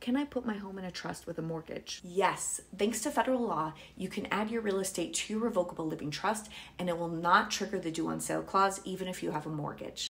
can I put my home in a trust with a mortgage? Yes, thanks to federal law, you can add your real estate to your revocable living trust and it will not trigger the due on sale clause even if you have a mortgage.